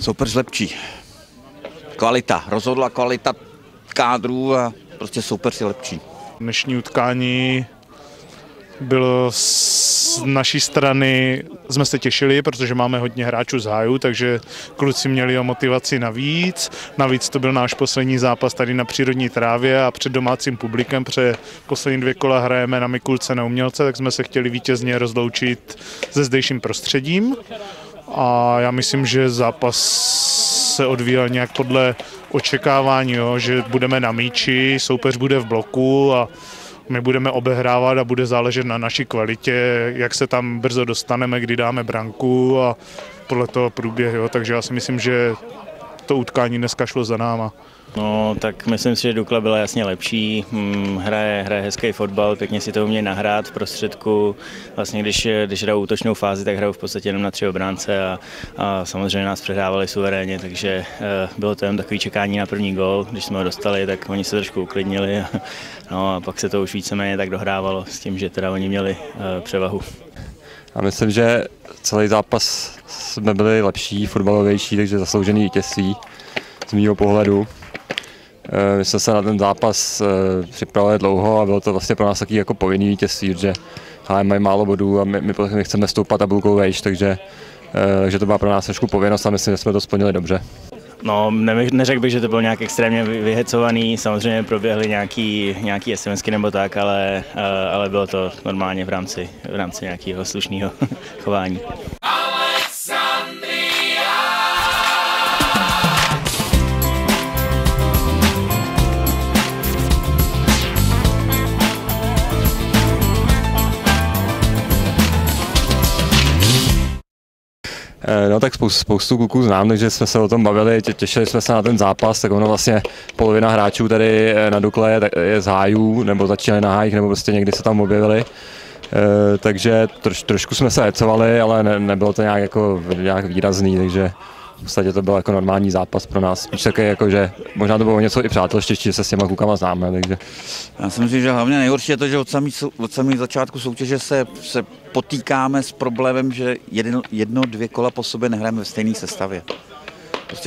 Soupeř lepší. Kvalita, rozhodla kvalita kádrů a prostě soupeř je lepší. Dnešní utkání bylo z naší strany, jsme se těšili, protože máme hodně hráčů z hájů, takže kluci měli o motivaci navíc. Navíc to byl náš poslední zápas tady na přírodní trávě a před domácím publikem, protože poslední 2 kola hrajeme na Mikulce na Umělce, tak jsme se chtěli vítězně rozloučit se zdejším prostředím. A já myslím, že zápas se odvíjel nějak podle očekávání, jo, že budeme na míči, soupeř bude v bloku a my budeme obehrávat a bude záležet na naší kvalitě, jak se tam brzo dostaneme, kdy dáme branku a podle toho průběh. Jo. Takže já si myslím, že to utkání dneska šlo za náma. No, tak myslím si, že Dukla byla jasně lepší, hraje hezký fotbal, pěkně si to umějí nahrát v prostředku. Vlastně když hrajou útočnou fázi, tak hrajou v podstatě jenom na 3 obránce a samozřejmě nás přehrávali suverénně, takže bylo to jen takové čekání na první gól. Když jsme ho dostali, tak oni se trošku uklidnili a pak se to už víceméně tak dohrávalo s tím, že teda oni měli převahu. A myslím, že celý zápas jsme byli lepší, fotbalovější, takže zasloužený vítězství z mýho pohledu. My jsme se na ten zápas připravili dlouho a bylo to vlastně pro nás taky jako povinný vítězství, protože mají málo bodů a my chceme stoupat tabulkou vejš, takže to byla pro nás trošku povinnost a myslím, že jsme to splnili dobře. No, neřekl bych, že to bylo nějak extrémně vyhecovaný, samozřejmě proběhly nějaký SMSky nebo tak, ale bylo to normálně v rámci nějakého slušného chování. No tak spoustu kluků znám, takže jsme se o tom bavili, těšili jsme se na ten zápas, tak ono vlastně polovina hráčů tady na Dukle je z hájů, nebo začínali na hájích, nebo prostě někdy se tam objevili. Takže trošku jsme se hecovali, ale nebylo to nějak výrazný, takže v podstatě to byl jako normální zápas pro nás. Spíš taky jako, že možná to bylo něco i přátelštější, že se s těma klukama známe. Takže. Já si myslím, že hlavně nejhorší je to, že od samého začátku soutěže se potýkáme s problémem, že 1-2 kola po sobě nehrajeme ve stejné sestavě. Prostě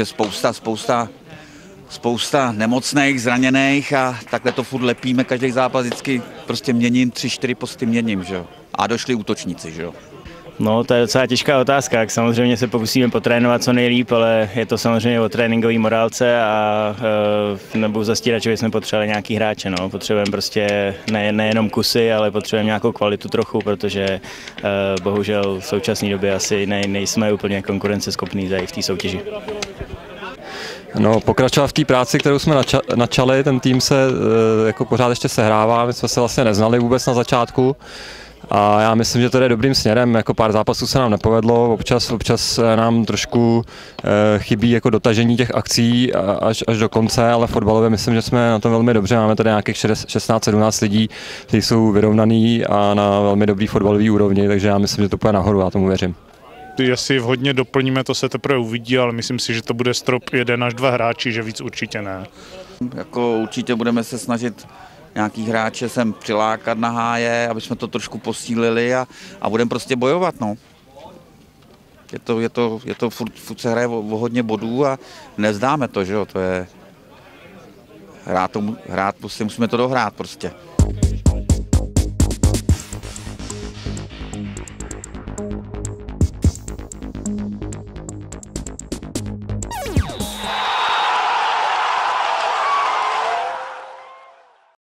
spousta nemocných, zraněných a takhle to furt lepíme, každý zápas vždycky prostě měním, 3-4 posty měním, že jo. A došli útočníci, že jo. No, to je docela těžká otázka, jak samozřejmě se pokusíme potrénovat co nejlíp, ale je to samozřejmě o tréninkové morálce a nebudu zastírat, že jsme potřebovali nějaký hráče, no. Potřebujeme prostě nejenom kusy, ale potřebujeme nějakou kvalitu trochu, protože bohužel v současné době asi nejsme úplně konkurenceschopní v té soutěži. No, pokračovat v té práci, kterou jsme načali, ten tým se jako pořád ještě sehrává, my jsme se vlastně neznali vůbec na začátku. A já myslím, že to jde dobrým směrem, jako pár zápasů se nám nepovedlo, občas nám trošku chybí jako dotažení těch akcí až do konce, ale fotbalově myslím, že jsme na tom velmi dobře, máme tady nějakých 16-17 lidí, kteří jsou vyrovnaný a na velmi dobrý fotbalový úrovni, takže já myslím, že to půjde nahoru, já tomu věřím. Jestli vhodně doplníme, to se teprve uvidí, ale myslím si, že to bude strop 1 až 2 hráči, že víc určitě ne. Jako určitě budeme se snažit nějaký hráče sem přilákat na háje, aby jsme to trošku posílili a budeme prostě bojovat, no. Je to furt se hraje o hodně bodů a nevzdáme to, že jo, to je hrát, musíme to dohrát prostě.